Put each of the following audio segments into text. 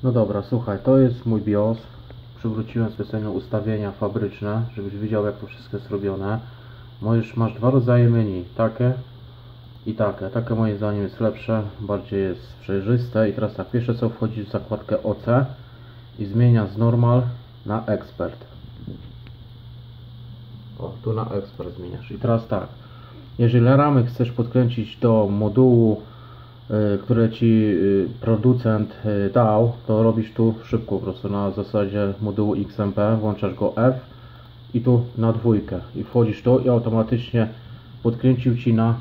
No dobra, słuchaj, to jest mój BIOS. Przywróciłem specjalnie ustawienia fabryczne, żebyś widział, jak to wszystko jest robione. Masz dwa rodzaje menu, takie i takie. Takie moim zdaniem jest lepsze, bardziej jest przejrzyste. I teraz tak, pierwsze co, wchodzisz w zakładkę OC i zmienia z normal na expert. O, tu na expert zmieniasz. I teraz tak, jeżeli ramy chcesz podkręcić do modułu, które ci producent dał, to robisz tu szybko, po prostu na zasadzie modułu XMP, włączasz go F i tu na dwójkę i wchodzisz tu i automatycznie podkręcił ci na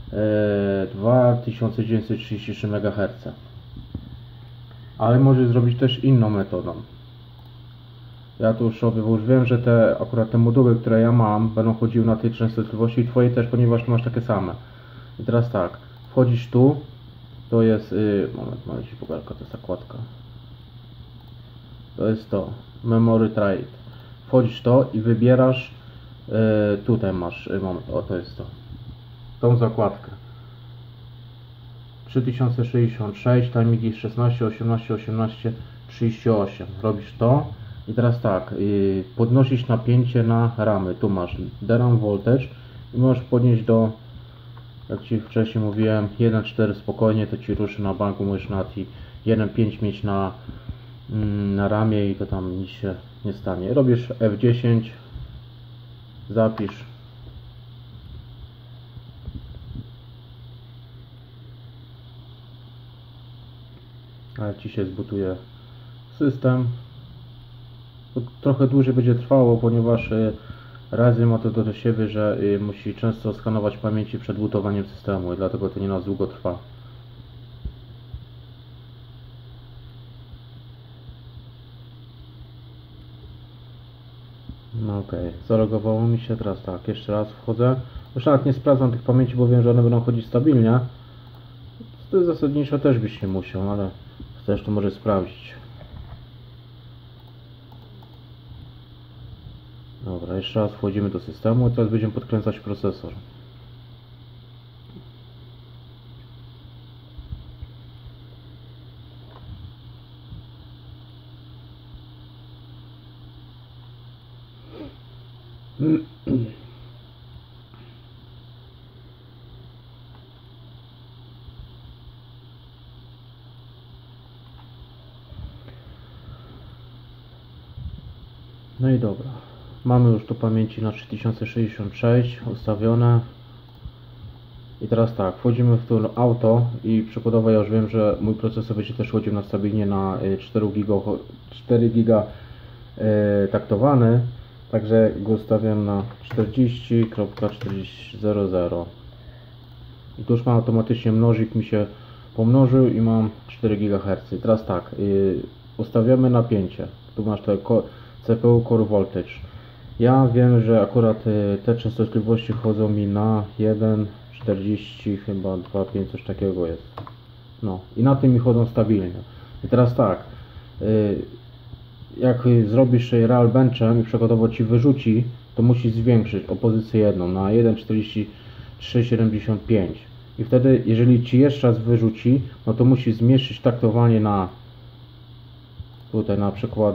2933 MHz. Ale możesz zrobić też inną metodą. Ja tu już robię, bo już wiem, że akurat te moduły, które ja mam, będą chodziły na tej częstotliwości i twoje też, ponieważ masz takie same. I teraz tak, wchodzisz tu. To jest, moment ci pokażę, to jest zakładka. To jest to, Memory Trade. Wchodzisz to i wybierasz, tutaj masz, moment, o to jest to. Tą zakładkę. 3066, timing 16, 18, 18, 38. Robisz to i teraz tak, podnosisz napięcie na ramy. Tu masz DRAM voltage i możesz podnieść do, jak ci wcześniej mówiłem, 1.4 spokojnie, to ci ruszy na banku, możesz nawet i 1.5 mieć na ramię i to tam nic się nie stanie. Robisz F10, zapisz. Ale ci się zbutuje system. To trochę dłużej będzie trwało, ponieważ Ryzen ma to do siebie, że musi często skanować pamięci przed bootowaniem systemu i dlatego to nie na długo trwa. No okej, zalogowało mi się, teraz tak, jeszcze raz wchodzę. Już nawet nie sprawdzam tych pamięci, bo wiem, że one będą chodzić stabilnie. To jest zasadniczo też byś nie musiał, ale chcesz, to może sprawdzić. Dobra, jeszcze raz wchodzimy do systemu i teraz będziemy podkręcać procesor. No i dobra. Mamy już tu pamięci na 3066 ustawione. I teraz tak, wchodzimy w to auto i przykładowo ja już wiem, że mój procesor będzie też chodził na stabilnie na 4 giga taktowany. Także go ustawiam na 40.4000 i tu już mam automatycznie mnożnik, mi się pomnożył i mam 4 GHz. I teraz tak, ustawiamy napięcie. Tu masz te CPU Core Voltage. Ja wiem, że akurat te częstotliwości chodzą mi na 1,40 chyba 2,5, coś takiego jest. No i na tym mi chodzą stabilnie. I teraz tak, jak zrobisz real benchem i przykładowo ci wyrzuci, to musisz zwiększyć o pozycję jedną na 1,4375 i wtedy jeżeli ci jeszcze raz wyrzuci, no to musisz zmniejszyć taktowanie na tutaj na przykład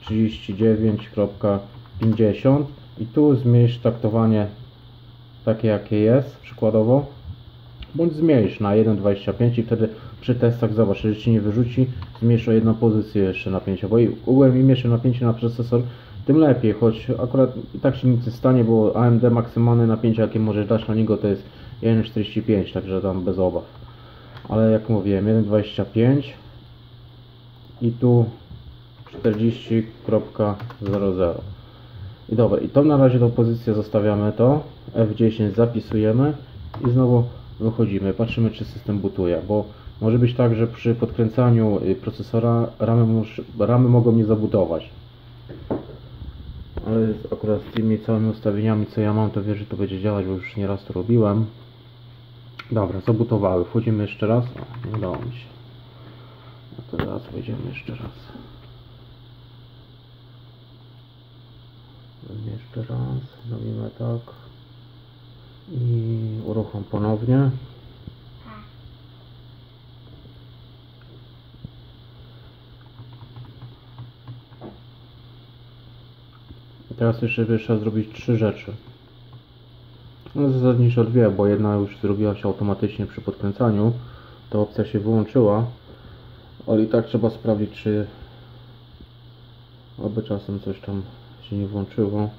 39.50 i tu zmniejsz taktowanie takie jakie jest przykładowo, bądź zmniejsz na 1,25 i wtedy przy testach zobacz, jeżeli ci nie wyrzuci, zmniejsz o jedną pozycję jeszcze napięcia, bo ogółem im mniejsze napięcie na procesor, tym lepiej, choć akurat i tak się nic nie stanie, bo AMD maksymalne napięcie jakie możesz dać na niego to jest 1,45, także tam bez obaw. Ale jak mówiłem, 1,25 i tu 40.00. I dobra, i to na razie tą pozycję zostawiamy, to F10 zapisujemy i znowu wychodzimy, patrzymy czy system bootuje, bo może być tak, że przy podkręcaniu procesora ramy mogą nie zabudować. Ale akurat z tymi całymi ustawieniami co ja mam, to wiesz, że to będzie działać, bo już nieraz to robiłem. Dobra, zabutowały, wchodzimy jeszcze raz, nie udało mi się. No to teraz wejdziemy jeszcze raz. Jeszcze raz, robimy tak i uruchom ponownie. Teraz jeszcze trzeba zrobić 3 rzeczy. No zasadniczo 2, bo jedna już zrobiła się automatycznie przy podkręcaniu. Ta opcja się wyłączyła. Ale i tak trzeba sprawdzić, czy aby czasem coś tam się nie włączyło.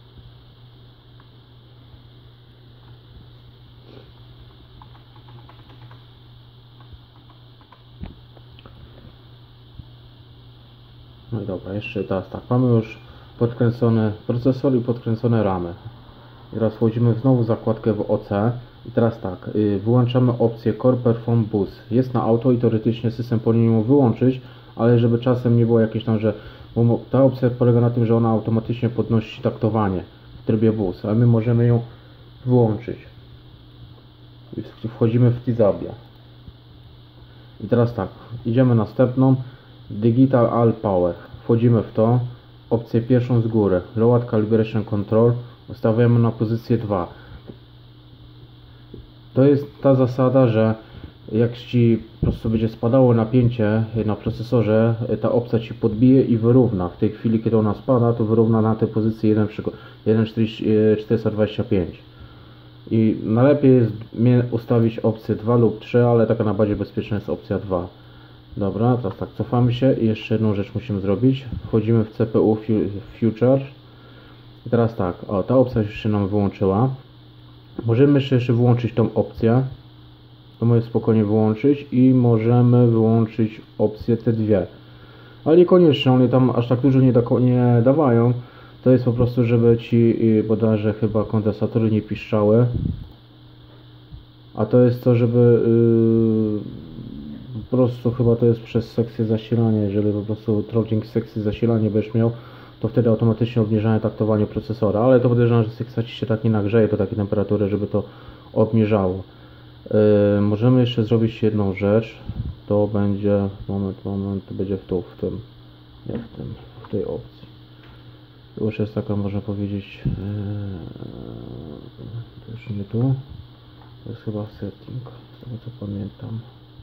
No i dobra, jeszcze teraz tak, mamy już podkręcony procesor i podkręcone ramy. I teraz wchodzimy znowu w zakładkę w OC i teraz tak, wyłączamy opcję Core Perform Boost. Jest na auto i teoretycznie system powinien ją wyłączyć, ale żeby czasem nie było jakieś tam, że bo ta opcja polega na tym, że ona automatycznie podnosi taktowanie w trybie boost, a my możemy ją wyłączyć. I wchodzimy w Tizabia. I teraz tak, idziemy następną Digital All Power. Wchodzimy w to, opcję pierwszą z góry, Load Calibration Control, ustawiamy na pozycję 2. To jest ta zasada, że jak Ci po prostu będzie spadało napięcie na procesorze, ta opcja Ci podbije i wyrówna. W tej chwili, kiedy ona spada, to wyrówna na tę pozycję 1.425. I najlepiej jest ustawić opcję 2 lub 3, ale taka najbardziej bezpieczna jest opcja 2. Dobra, teraz tak, cofamy się i jeszcze jedną rzecz musimy zrobić. Wchodzimy w CPU Future. I teraz tak, o, ta opcja już się nam wyłączyła. Możemy jeszcze wyłączyć tą opcję. To możemy spokojnie wyłączyć i możemy wyłączyć opcję te dwie. Ale niekoniecznie, one tam aż tak dużo nie dawają. To jest po prostu, żeby Ci bodajże chyba kondensatory nie piszczały. A to jest to, żeby po prostu chyba to jest przez sekcję zasilania. Jeżeli po prostu throttling sekcji zasilania będziesz miał, to wtedy automatycznie obniżają taktowanie procesora. Ale to podejrzewam, że sekcja Ci się tak nie nagrzeje do takiej temperatury, żeby to obniżało. Możemy jeszcze zrobić jedną rzecz. To będzie, moment, to będzie w tym, nie w tym, w tej opcji. To już jest taka, można powiedzieć, to już nie tu, to jest chyba setting, z tego co pamiętam.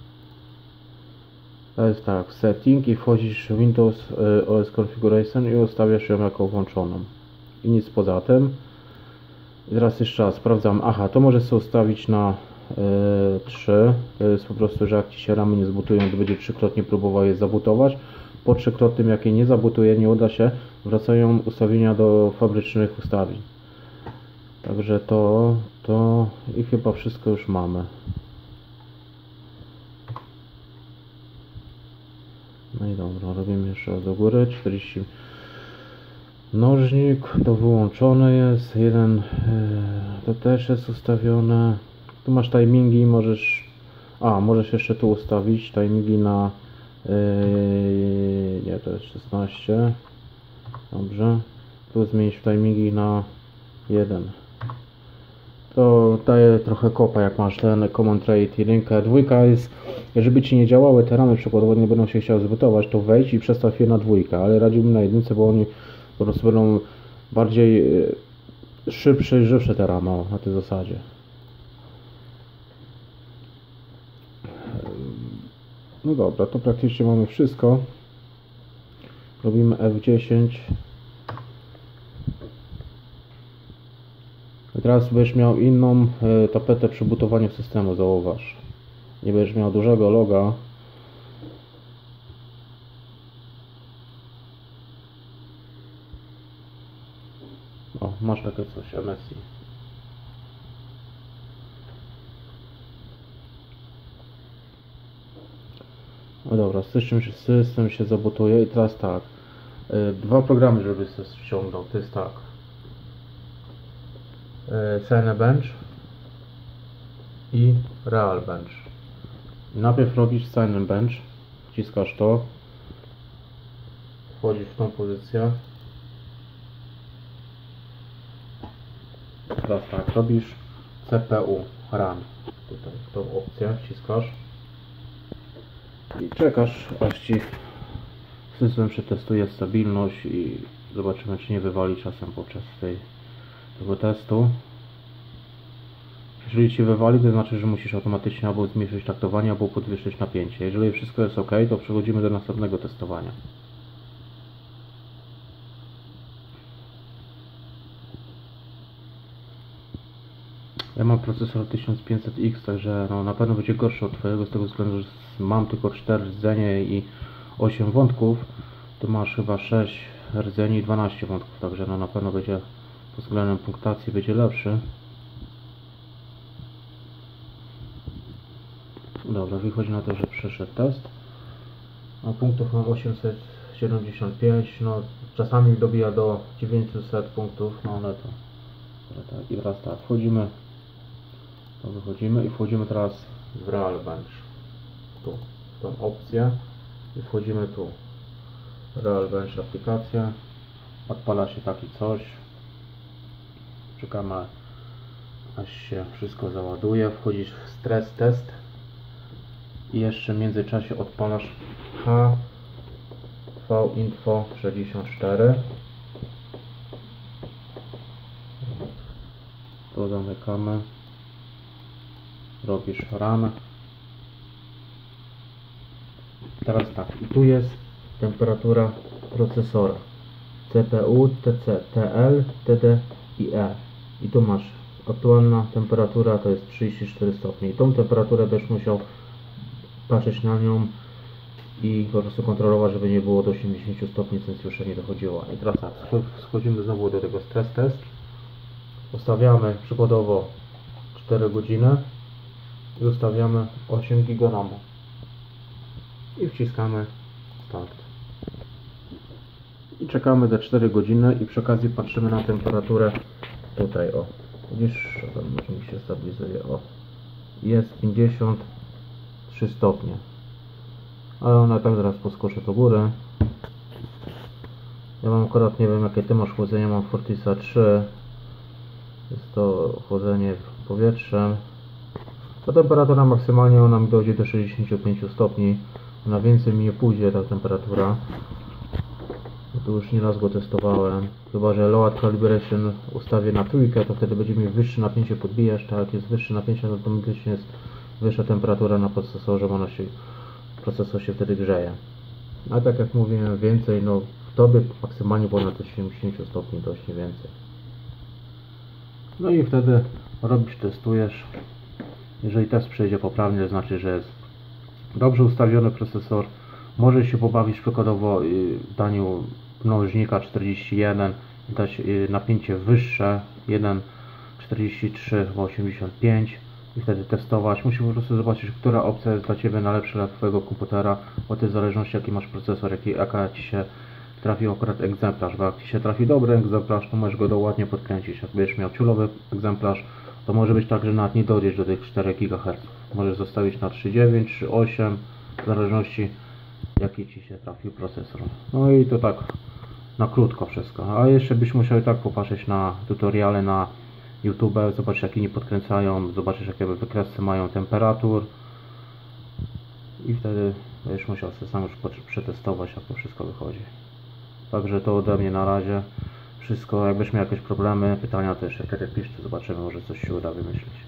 To jest tak, setting i wchodzisz w Windows OS Configuration i ustawiasz ją jako włączoną. I nic poza tym. I teraz jeszcze raz sprawdzam, aha, to możesz sobie ustawić na 3, to jest po prostu, że jak Ci się ramy nie zbutują, to będzie trzykrotnie próbował je zabutować. Po trzykrotnym, jak je nie zabutuje, nie uda się, wracają ustawienia do fabrycznych ustawień. Także to i chyba wszystko już mamy. No i dobra, robimy jeszcze raz do góry, 40 mnożnik, to wyłączone jest, jeden to też jest ustawione. Tu masz timingi, możesz jeszcze tu ustawić timingi na nie, to jest 16. Dobrze. Tu zmienić timingi na 1. To daje trochę kopa, jak masz ten Command Rate 1. Dwójka jest, żeby Ci nie działały te ramy przykładowo, nie będą się chciały zbytować, to wejdź i przestaw je na 2, ale radziłbym na 1, bo oni po prostu będą bardziej szybsze i żywsze te ramy na tej zasadzie. No dobra, to praktycznie mamy wszystko. Robimy F10. I teraz będziesz miał inną tapetę przy butowaniu systemu, zauważ. Nie będziesz miał dużego loga. O, masz takie coś, MSI. No dobra, system się zabutuje i teraz tak. 2 programy, żeby sobie ściągnął, to jest tak. Cinebench i Realbench. Najpierw robisz Cinebench, wciskasz to, wchodzisz w tą pozycję. Teraz tak, robisz CPU Run, tutaj tą opcję wciskasz i czekasz, aż Ci system przetestuje stabilność i zobaczymy, czy nie wywali czasem podczas tego testu. Jeżeli Ci wywali, to znaczy, że musisz automatycznie albo zmniejszyć taktowanie, albo podwyższyć napięcie. Jeżeli wszystko jest ok, to przechodzimy do następnego testowania. Ja mam procesor 1500X, także no, na pewno będzie gorszy od Twojego, z tego względu, że mam tylko 4 rdzenie i 8 wątków. Ty masz chyba 6 rdzeni i 12 wątków, także no, na pewno będzie pod względem punktacji będzie lepszy. Dobra, wychodzi na to, że przeszedł test. A punktów mam 875, no czasami dobija do 900 punktów, no ale to i teraz tak, wchodzimy, to wychodzimy i wchodzimy teraz w Real Bench, tu, w tą opcję i wchodzimy tu, Real Bench aplikacja, odpala się taki coś, czekamy aż się wszystko załaduje, wchodzisz w stres test i jeszcze w międzyczasie odpalasz HV-Info 64. To zamykamy, robisz run. Teraz tak, i tu jest temperatura procesora CPU, TC, TL, TD i E. I tu masz aktualna temperatura to jest 34 stopnie. I tą temperaturę będziesz musiał patrzeć na nią i po prostu kontrolować, żeby nie było do 80 stopni Celsjusza nie dochodziło. I teraz tak, schodzimy znowu do tego stres test. Ustawiamy przykładowo 4 godziny i ustawiamy 8 GB RAMu i wciskamy start i czekamy te 4 godziny i przy okazji patrzymy na temperaturę tutaj, o widzisz, może mi się stabilizuje, o jest 53 stopnie, ale ona tak zaraz poskoczy do góry. Ja mam akurat, nie wiem jakie ty masz chłodzenie, mam Fortisa 3. Jest to chłodzenie powietrzem. Ta temperatura maksymalnie ona mi dojdzie do 65 stopni. Na więcej mi nie pójdzie ta temperatura. Tu już nieraz go testowałem. Chyba że load calibration ustawię na trójkę, to wtedy będzie mi wyższe napięcie podbijać. Tak, jak jest wyższe napięcie, to automatycznie jest wyższa temperatura na procesorze, bo procesor się wtedy grzeje. A tak jak mówiłem, więcej, no w tobie maksymalnie ponad 70 stopni, dość nie więcej. No i wtedy robisz, testujesz. Jeżeli test przejdzie poprawnie, to znaczy, że jest dobrze ustawiony procesor. Możesz się pobawić przykładowo w daniu mnożnika 41, dać napięcie wyższe 1,43 chyba 85 i wtedy testować. Musisz po prostu zobaczyć, która opcja jest dla Ciebie najlepsza dla Twojego komputera, bo to jest w zależności jaki masz procesor, jaka Ci się trafił akurat egzemplarz, bo jak Ci się trafi dobry egzemplarz, to możesz go ładnie podkręcić. Jak będziesz miał ciulowy egzemplarz, to może być tak, że nawet nie dojdziesz do tych 4 GHz. Możesz zostawić na 3,9, 3,8, w zależności jaki Ci się trafił procesor. No i to tak na krótko wszystko. A jeszcze byś musiał tak popatrzeć na tutoriale na YouTube, zobaczyć jak inni podkręcają, zobaczysz jakie wykresy mają temperatur i wtedy będziesz musiał sobie sam już przetestować, jak to wszystko wychodzi. Także to ode mnie na razie wszystko. Jakbyś miał jakieś problemy, pytania, to jeszcze wtedy pisz, to zobaczymy, może coś się uda wymyślić.